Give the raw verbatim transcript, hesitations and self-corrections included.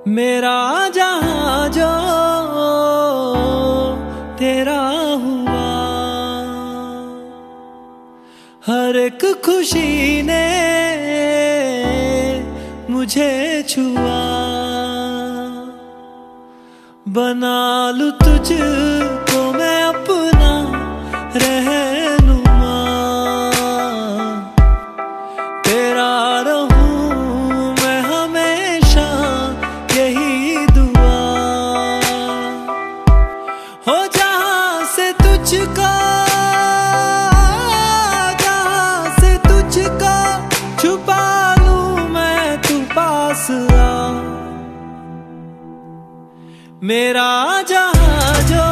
मेरा जहां जो तेरा हुआ, हर एक खुशी ने मुझे छुआ। बना लूं तुझको मैं अपना रहनुमा, तेरा रहूं मैं हमेशा यही दुआ। हो जहां से तुझको, जहां से तुझको छुपा लूं मैं, तू पास आ। मेरा जहां जो